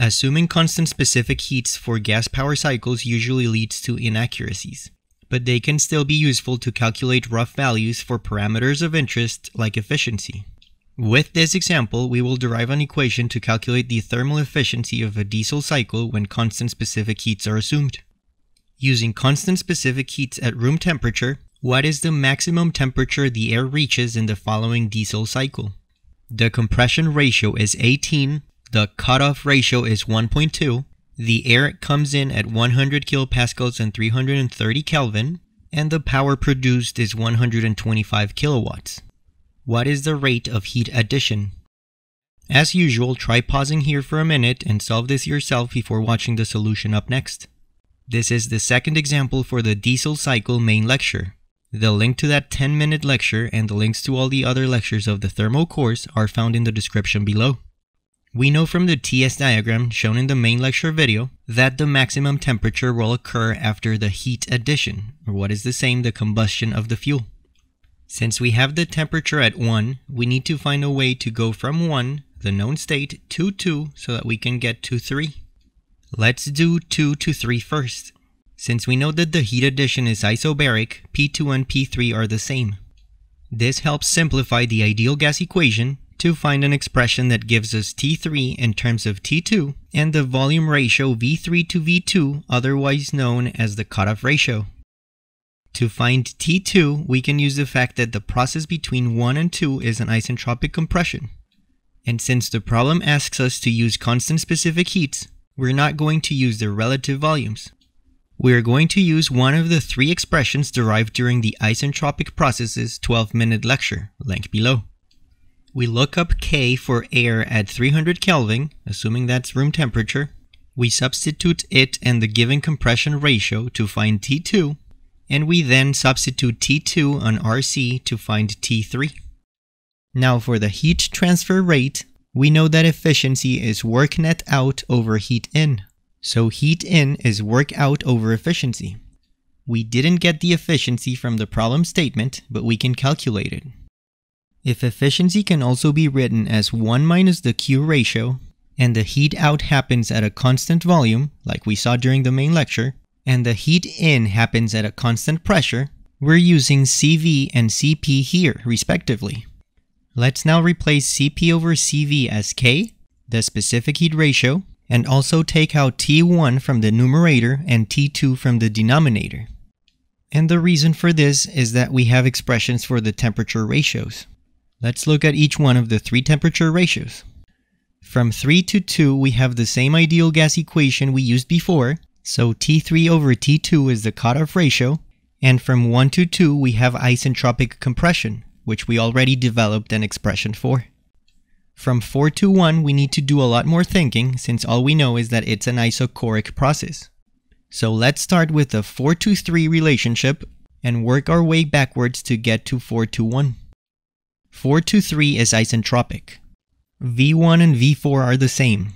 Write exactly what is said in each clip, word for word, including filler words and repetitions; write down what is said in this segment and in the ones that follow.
Assuming constant specific heats for gas power cycles usually leads to inaccuracies, but they can still be useful to calculate rough values for parameters of interest like efficiency. With this example, we will derive an equation to calculate the thermal efficiency of a diesel cycle when constant specific heats are assumed. Using constant specific heats at room temperature, what is the maximum temperature the air reaches in the following diesel cycle? The compression ratio is eighteen, the cutoff ratio is one point two, the air comes in at one hundred kilopascals and three hundred thirty Kelvin, and the power produced is one hundred twenty-five kilowatts. What is the rate of heat addition? As usual, try pausing here for a minute and solve this yourself before watching the solution up next. This is the second example for the diesel cycle main lecture. The link to that ten minute lecture and the links to all the other lectures of the thermo course are found in the description below. We know from the T S diagram shown in the main lecture video that the maximum temperature will occur after the heat addition, or what is the same, the combustion of the fuel. Since we have the temperature at one, we need to find a way to go from one, the known state, to two so that we can get to three. Let's do two to three first. Since we know that the heat addition is isobaric, P two and P three are the same. This helps simplify the ideal gas equation to find an expression that gives us T three in terms of T two and the volume ratio V three to V two, otherwise known as the cutoff ratio. To find T two, we can use the fact that the process between one and two is an isentropic compression. And since the problem asks us to use constant specific heats, we're not going to use their relative volumes. We're going to use one of the three expressions derived during the isentropic processes twelve minute lecture, link below. We look up K for air at three hundred Kelvin, assuming that's room temperature. We substitute it and the given compression ratio to find T two, and we then substitute T two on R C to find T three. Now for the heat transfer rate, we know that efficiency is work net out over heat in. So heat in is work out over efficiency. We didn't get the efficiency from the problem statement, but we can calculate it. If efficiency can also be written as one minus the Q ratio, and the heat out happens at a constant volume, like we saw during the main lecture, and the heat in happens at a constant pressure, we're using C V and C P here, respectively. Let's now replace C P over C V as K, the specific heat ratio, and also take out T one from the numerator and T two from the denominator. And the reason for this is that we have expressions for the temperature ratios. Let's look at each one of the three temperature ratios. From three to two, we have the same ideal gas equation we used before, so T three over T two is the cutoff ratio, and from one to two, we have isentropic compression, which we already developed an expression for. From four to one, we need to do a lot more thinking, since all we know is that it's an isochoric process. So let's start with the four to three relationship and work our way backwards to get to four to one. four to three is isentropic. V one and V four are the same.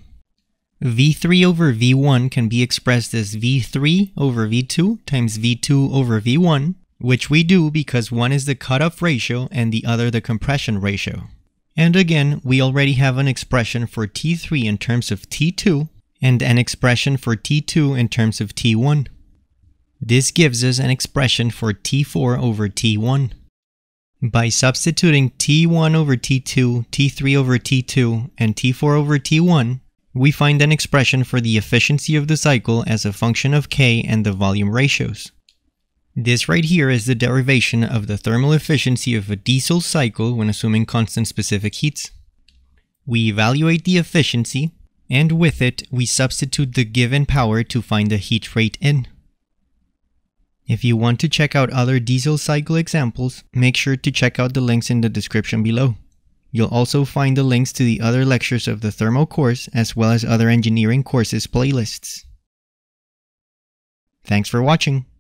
V three over V one can be expressed as V three over V two times V two over V one, which we do because one is the cutoff ratio and the other the compression ratio. And again, we already have an expression for T three in terms of T two and an expression for T two in terms of T one. This gives us an expression for T four over T one. By substituting T one over T two, T three over T two, and T four over T one, we find an expression for the efficiency of the cycle as a function of K and the volume ratios. This right here is the derivation of the thermal efficiency of a diesel cycle when assuming constant specific heats. We evaluate the efficiency, and with it, we substitute the given power to find the heat rate in. If you want to check out other diesel cycle examples, make sure to check out the links in the description below. You'll also find the links to the other lectures of the thermo course as well as other engineering courses playlists. Thanks for watching.